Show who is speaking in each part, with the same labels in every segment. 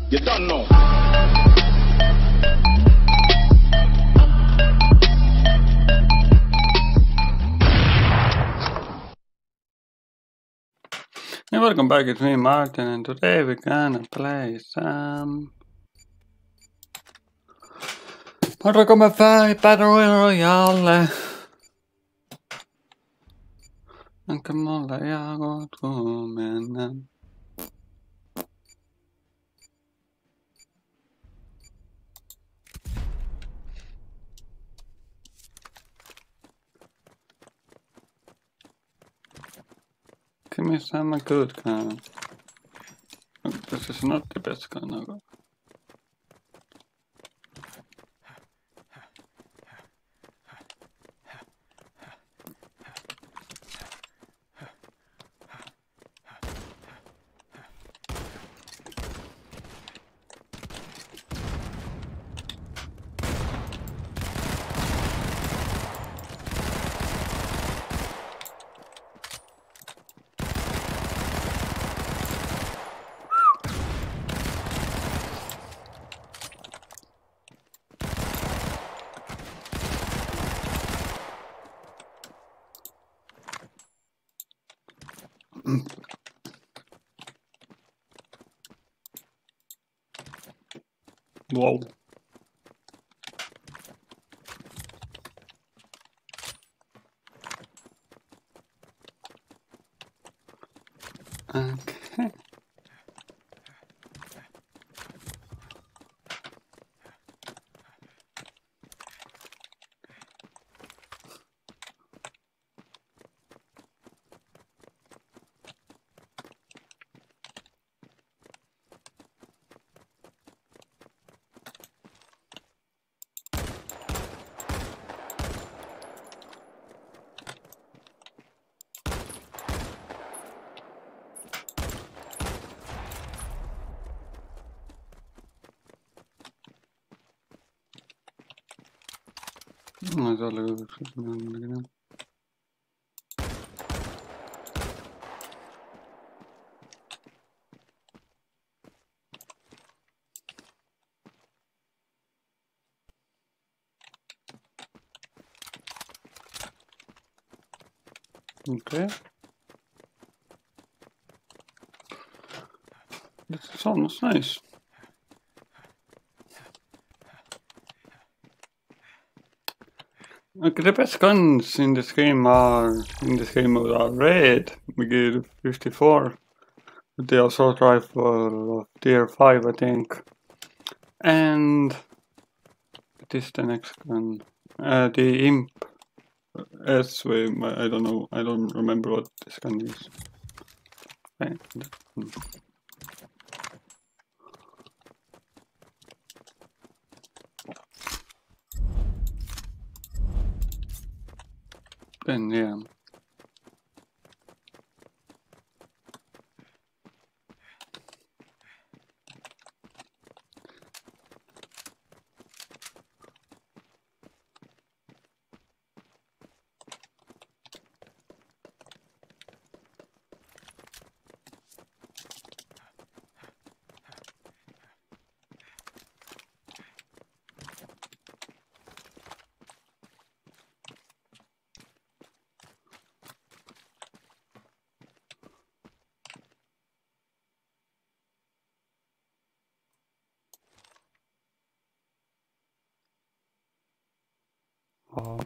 Speaker 1: You don't know.
Speaker 2: Hey, welcome back, it's me Martin, and today we're gonna play some Mortal Kombat 5 Battle Royale. Anche molla jago tuomen. Give me some good gun. This is not the best gun I got. Wow. Okay. That's all I got. Okay. This is almost nice. Okay, the best guns in this game are red, McGee 54, the assault rifle of tier 5, I think, and it is the next gun, the Imp S-Wave, I don't know, I don't remember what this gun is. Then yeah. Oh.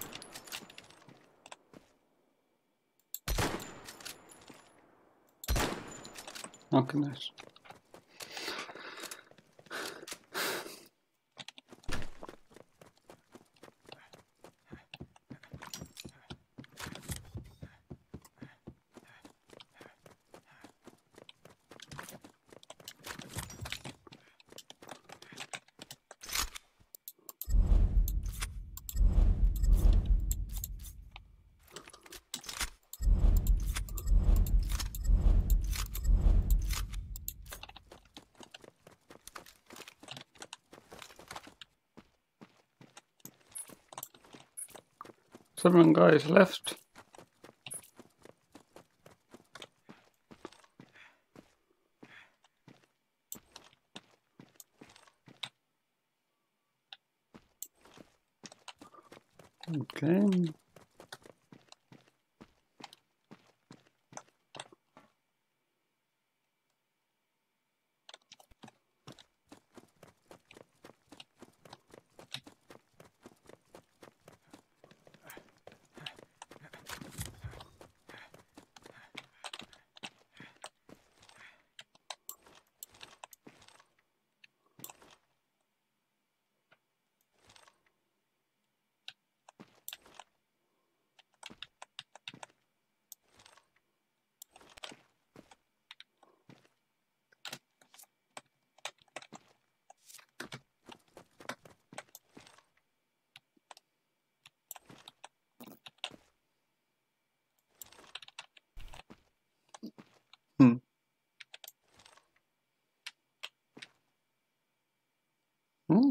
Speaker 2: Okay, nice. Seven guys left. Okay. Hmm. Hmm.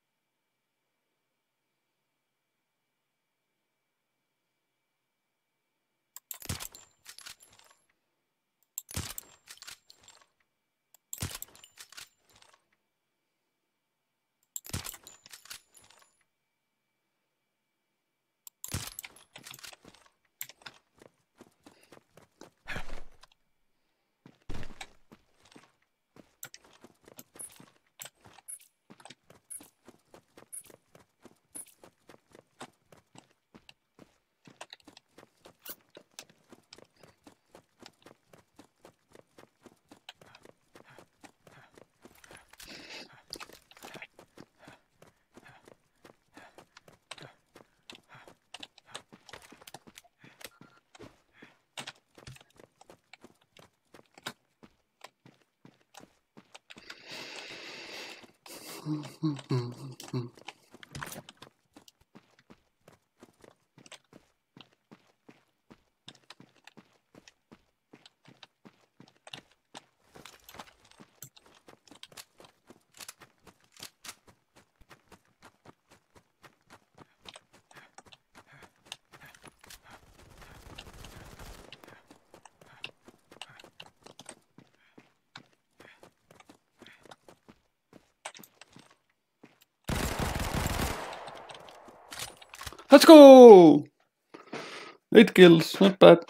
Speaker 2: Let's go! 8 kills, not bad.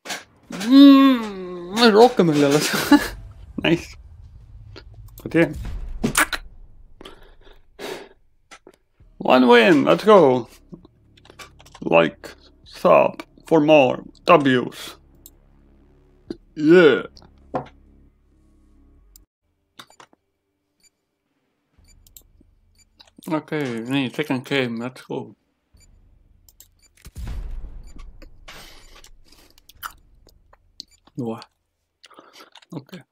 Speaker 2: Rohkem oli alles. Nice. But yeah. 1 win, let's go. Like, sub for more W's. Yeah. Okay, nii, second game, let's go. What? Okay.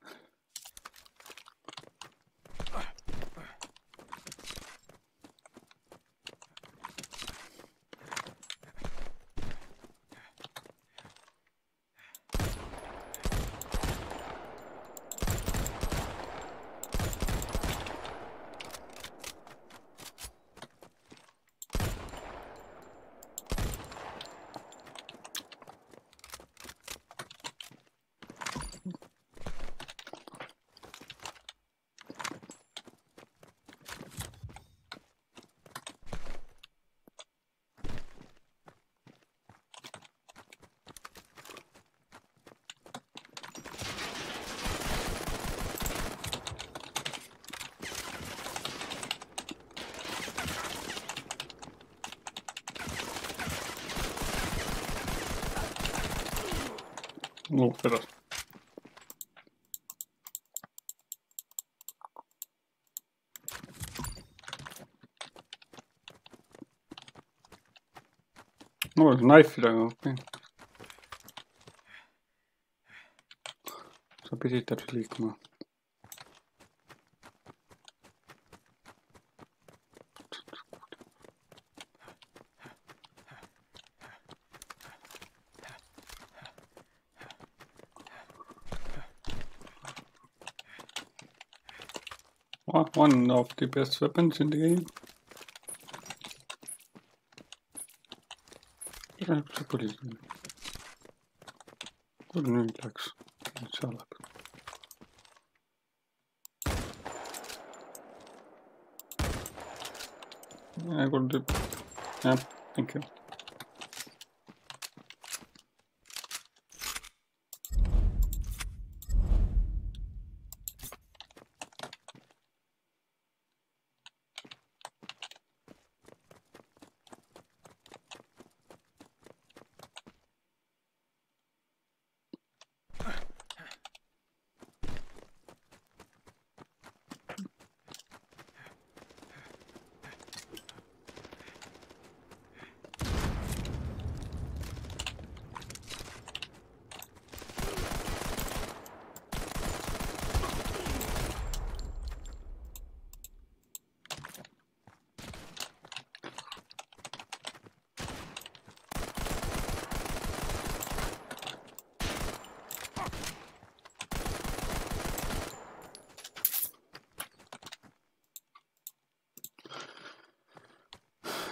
Speaker 2: No, pero. No, knife'iga, okei. Sa pidid täpselt liikuma. One of the best weapons in the game. See tuli siin. Kuule nüüd läks. Nüüd seal läheb. Kuule tüüp. Jah, thank you.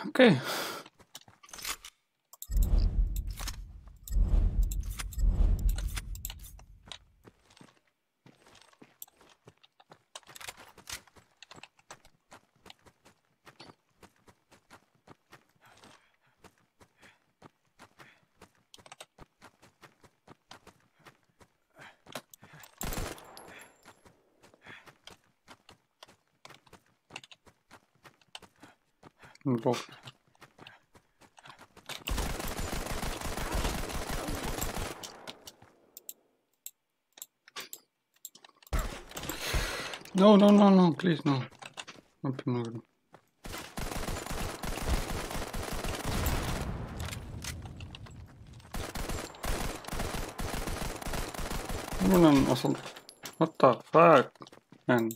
Speaker 2: Okay. Go. No, no, no, no, please, no. Open over. Mul on assault. What the fuck, man?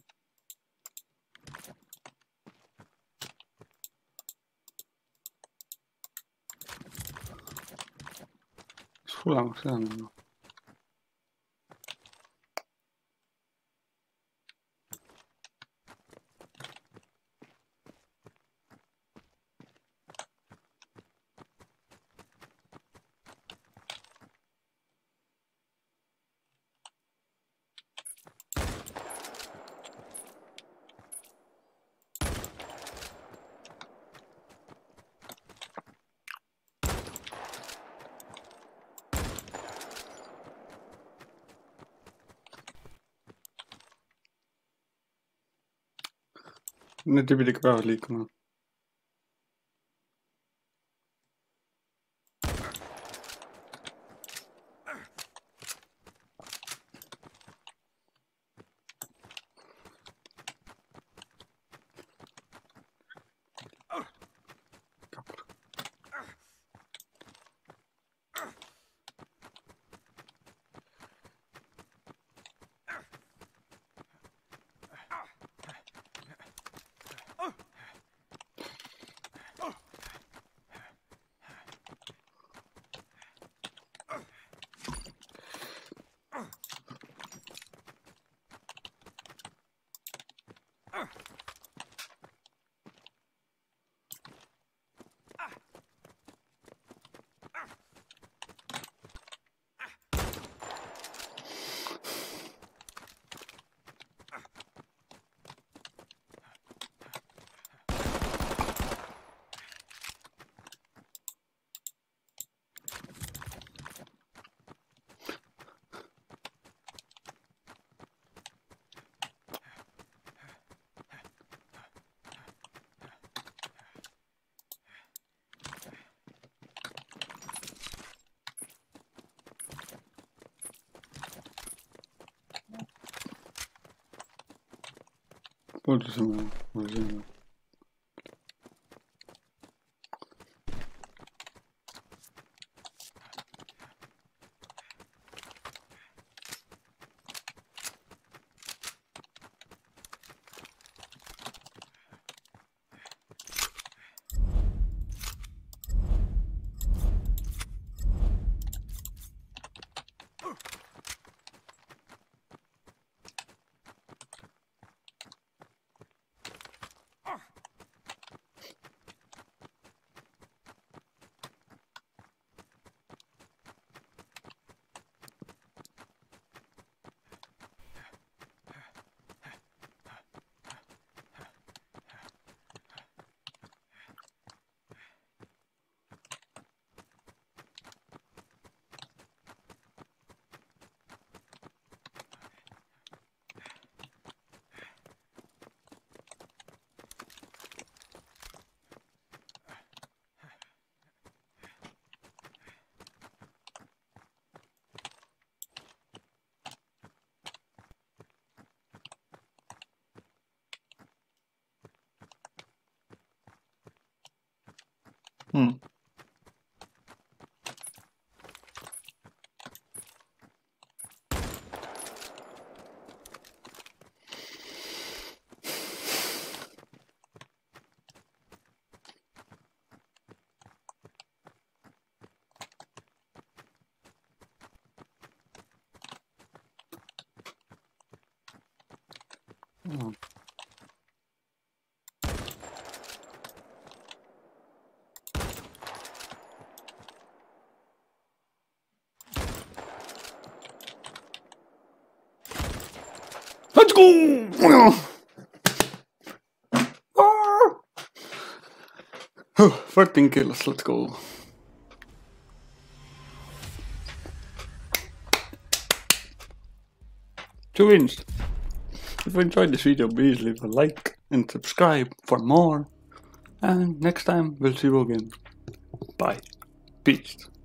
Speaker 2: Mis hullemaks see on? Need tüübid ikka peavad liikuma. Puudusime. Let's go! 14 kills, let's go. Two wins. If you enjoyed this video, please leave a like and subscribe for more. And next time we'll see you again. Bye. Peace.